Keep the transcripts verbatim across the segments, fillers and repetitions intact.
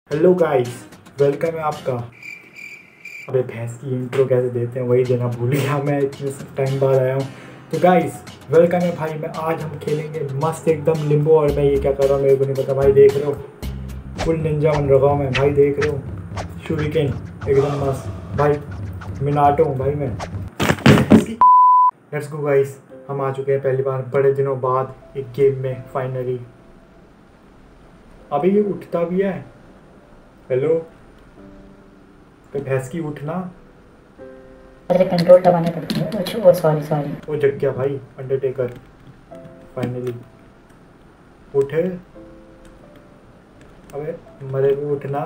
Hello guys, welcome है आपका। अबे भैंस की इंट्रो कैसे देते हैं वही देना भूल गया मैं, इतने टाइम बाद आया हूँ। तो गाइस वेलकम है भाई। मैं आज हम खेलेंगे मस्त एकदम लिम्बो। और मैं ये क्या कर रहा हूँ मेरे को नहीं पता भाई। देख रहे हो फुल निंजा बन रखा हूँ मैं भाई। देख रहे हो शूरिकेन एकदम मस्त भाई। मिनाटो हूँ भाई मैं। लेट्स गो गाइस, हम आ चुके हैं पहली बार बड़े दिनों बाद एक गेम में फाइनली। अभी ये उठता भी है। हेलो तो भैंस की उठना। अरे कंट्रोल दबाने पड़ते हैं। अच्छा वो सॉरी सॉरी वो जग गया भाई अंडरटेकर फाइनली। उठे। अबे मरे भी उठना।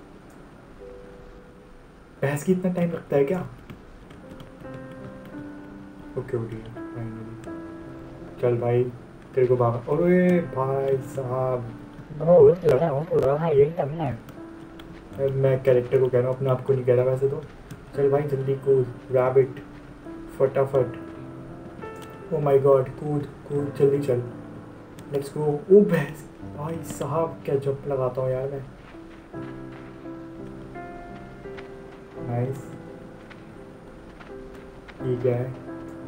भैंस की इतना टाइम लगता है क्या? ओके उठी फाइनली। चल भाई तेरे को भागा। अरे भाई साहब मैं कैरेक्टर को कह रहा हूँ, अपने आप को नहीं कह रहा वैसे तो। चल भाई जल्दी कूद रैबिट फटाफट। ओ माय गॉड कूद कूद जल्दी चल। Let's go. ओ भैंस भाई साहब क्या जंप लगाता हूँ यार मैं। नाइस। ये क्या है?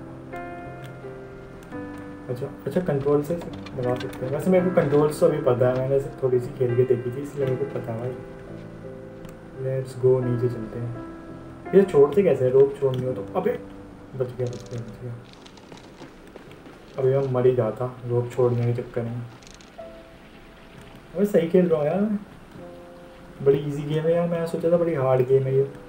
अच्छा अच्छा कंट्रोल से लगा सकते हैं। वैसे मेरे को कंट्रोल्स तो अभी पता है, मैंने सिर्फ थोड़ी सी खेल के देखी थी इसलिए मेरे को पता है भाई। लेट्स गो नीचे चलते हैं। ये छोड़ते कैसे हैं? रोप छोड़नी हो तो। अबे बच गया बच गया बच गया। अभी हम मर ही जाता रोप छोड़ने के चक्कर में। अबे सही खेल रहा हूँ यार मैं। बड़ी इजी गेम है यार, मैं सोचा था बड़ी हार्ड गेम है ये।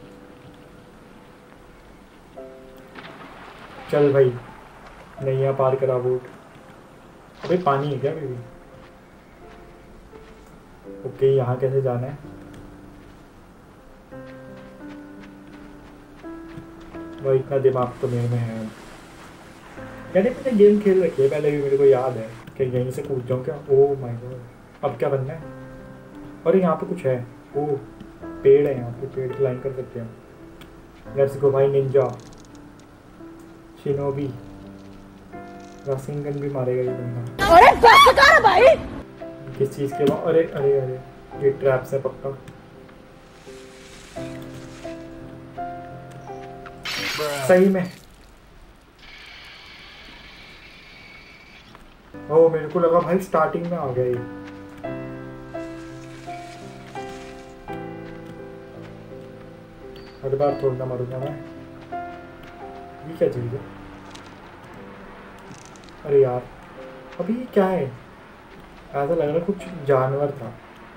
चल भाई नैया पार करा बोट। अबे पानी है क्या बेबी? ओके यहाँ कैसे जाना है? भाई इतना दिमाग तो मेरे में है। मैंने मैंने गेम खेल रखी है पहले भी, मेरे को याद है कि यहीं से कूद जाऊँ क्या। ओह माय गॉड अब क्या बनना है? अरे यहाँ पे कुछ है। ओह पेड़ है यहाँ पे, पेड़ क्लाइंब कर सकते हैं। लेट्स गो भाई निंजा शिनोबी। रासिंगन भी मारेगा ये बंदा। अरे बस कर भाई। किस चीज़ के बाद? अरे अरे अरे ये ट्रैप्स है पक्का। सही में। ओ मेरे को लगा भाई स्टार्टिंग में आ गया ये। हर बार थोड़ा मारूंगा मैं। ये क्या चीज़ है? अरे यार अभी ये क्या है? ऐसा लग रहा है कुछ जानवर था।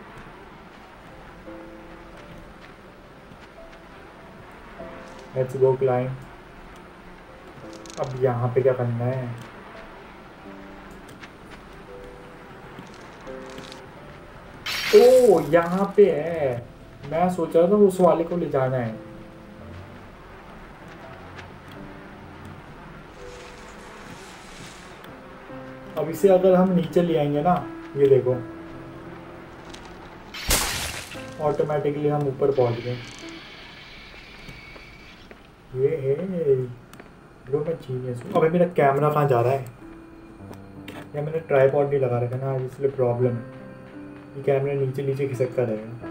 Let's go climb. अब यहाँ पे क्या करना है? ओ यहाँ पे है। मैं सोच रहा था उस वाले को ले जाना है। अब इसे अगर हम नीचे ले आएंगे ना, ये देखो ऑटोमेटिकली हम ऊपर पहुंच गए। ये है लो मैं जीनियस हूँ। अबे मेरा कैमरा कहाँ जा रहा है? या मैंने ट्राइपॉड नहीं लगा रखा ना, इसलिए प्रॉब्लम है। ये कैमरा नीचे नीचे खिसकता रहेगा।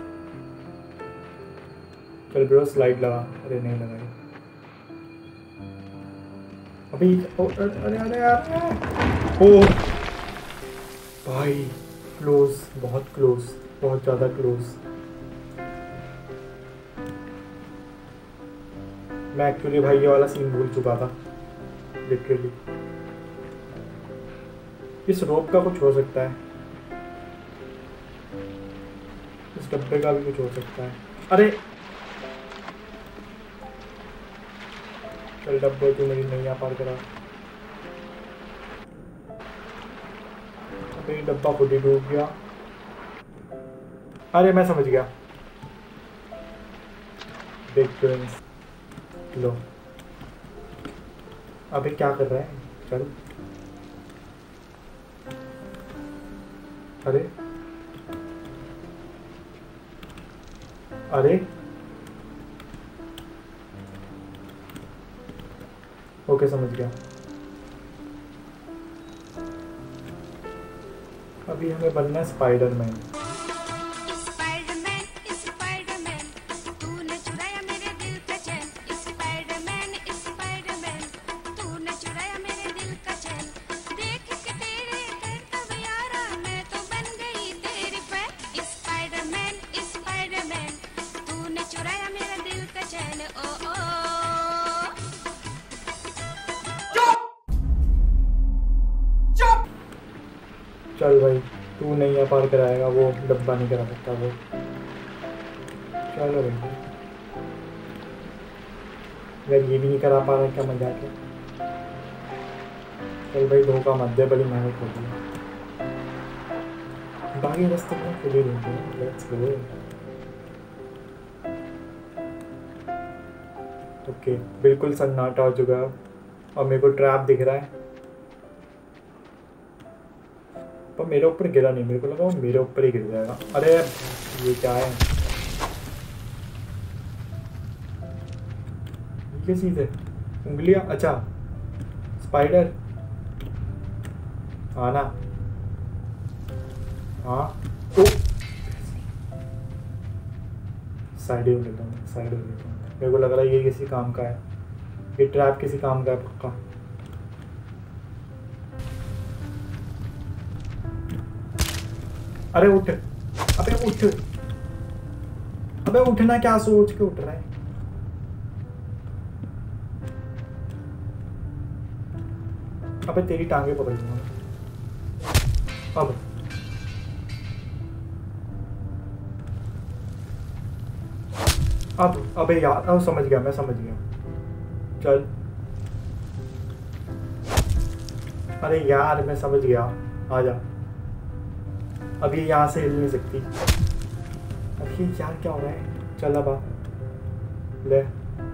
चल ब्रो स्लाइड लगा। अरे नहीं लगाई अभी। अरे अरे अरे ओ भाई क्लोज, बहुत क्लोज, बहुत ज़्यादा क्लोज। मैं एक्चुअली भाई ये वाला सीन भूल चुका था लिटरली। इस रोप का कुछ हो सकता है, इस डब्बे का भी कुछ हो सकता है। अरे चल डब्बे तू मेरी नैया पार करा। अबे डब्बा खुद ही डूब गया। अरे मैं समझ गया। बिग प्रिंस लो। अबे क्या कर रहा है? चल अरे अरे ओके समझ गया। अभी हमें बनना है स्पाइडरमैन। चल भाई, तू नहीं है पार कराएगा, वो डब्बा नहीं करा सकता वो। चलो भाई, अगर ये भी नहीं करा पा रहा क्या मजाक है। चल भाई, धोखा मत दे, बड़ी मेहनत होती है। बाकी रास्ते में खुद ही ढूंढते हैं। Let's go. ओके, बिल्कुल सन्नाटा हो चुका है और मेरे को ट्रैप दिख रहा है, पर मेरे ऊपर गिरा नहीं। मेरे को लगा वो मेरे ऊपर ही गिर जाएगा। अरे ये क्या है, ये क्या चीज़ है? उंगलियां, अच्छा स्पाइडर। हाँ ना, हाँ। ओ साइड हो लेता हूँ, साइड हो लेता हूँ। मेरे को लग रहा है ये किसी काम का है, ये ट्रैप किसी काम का है पक्का। अरे उठ, अबे उठ, अबे उठना, क्या सोच के उठ रहा है? अबे तेरी टांगे पकड़ लूंगा अब। अब अबे यार, अब समझ गया, मैं समझ गया। चल, अरे यार मैं समझ गया, आ जा। अब ये यहाँ से हिल नहीं सकती। अब ये यार क्या हो रहा है? चल अब आ, ले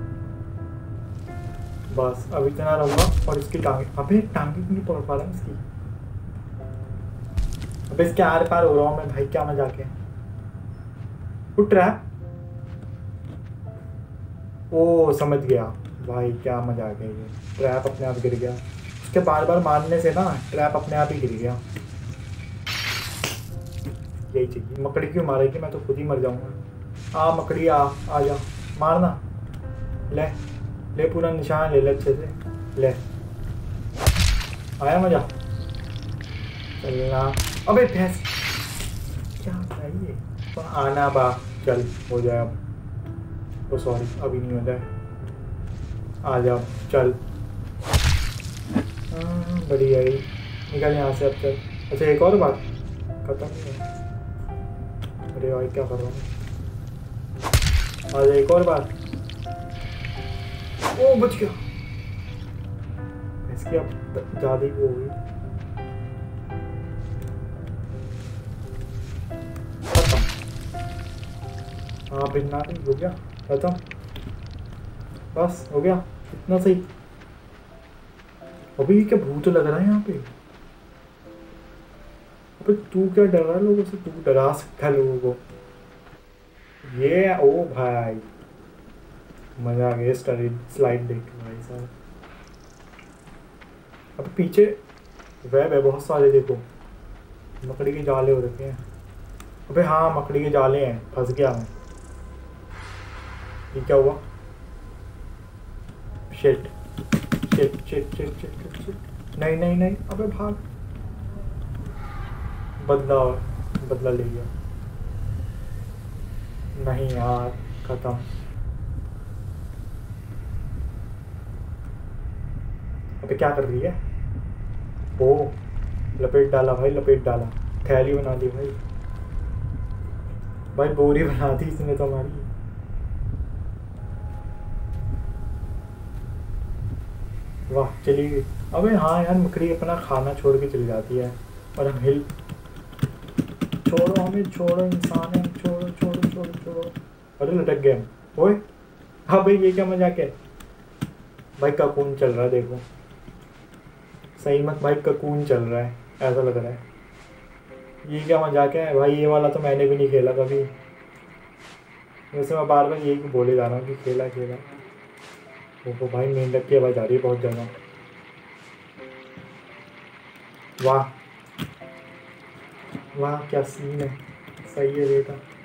बस, अब इतना रहूंगा। और इसकी टांगे, अबे टांगे क्यों नहीं पकड़ पा रहा इसकी? अबे इसके आर पार हो रहा हूँ मैं भाई, क्या मजाक है? वो ट्रैप, ओ समझ गया भाई, क्या मजाक है ये। ट्रैप अपने आप गिर गया, उसके बार बार मारने से ना ट्रैप अपने आप ही गिर गया। यही चाहिए। मकड़ी क्यों मारेगी, मैं तो खुद ही मर जाऊंगा। आ मकड़ी, आ आ जा, मारना। ले ले, पूरा निशान ले ले अच्छे से, ले। आया मजा? चलना। अबे भैंस, क्या चाहिए? तो आना बा, चल हो जाए अब। तो सॉरी, अभी नहीं हो जाए, आ जाओ चल। हाँ बढ़िया ही, निकल यहाँ से अब चल। अच्छा एक और बात, खत्म नहीं है। अरे भाई क्या कर रहा हूँ? आज एक और बात। ओ बच गया। इसकी अब ज़्यादा ही वो हुई। खत्म। हाँ बिना नहीं हो गया, खत्म, बस हो गया, इतना सही। अभी क्या भूत लग रहा है यहाँ पे? अबे तू क्या डर रहा है लोगों से? तू डरा सकता है लोगों को? ये ओ भाई, मजा आ गया स्लाइड स्लाइड देख के भाई साहब। अब पीछे वेब है बहुत सारे, देखो मकड़ी के जाले हो रखे हैं। अबे हाँ मकड़ी के जाले हैं, फंस गया मैं। ये क्या हुआ? Shit shit shit shit shit shit, नहीं नहीं नहीं, अबे भाग। बदला, बदला ले गया। नहीं यार, खत्म। अबे क्या कर रही है? ओ लपेट डाला भाई, लपेट डाला, थैली बना दी भाई। भाई बोरी बना दी इसने तो हमारी। वाह चली गई। अबे हाँ यार, मकड़ी अपना खाना छोड़ के चली जाती है और हम हिल। छोड़ो हमें, छोड़ो इंसान है, छोड़ो छोड़ो छोड़ो छोड़ो। अरे लटक गए हम। ओए हाँ भाई, ये क्या मजाक है भाई? ककून चल रहा है देखो, सही मत भाई, ककून चल रहा है ऐसा लग रहा है। ये क्या मजाक है भाई? ये वाला तो मैंने भी नहीं खेला कभी। वैसे मैं बार बार यही बोले जा रहा हूँ कि खेला खेला। देखो भाई, मेंढक की आवाज़ आ रही है बहुत ज़्यादा। वाह वाह क्या सीन है, सही है बेटा।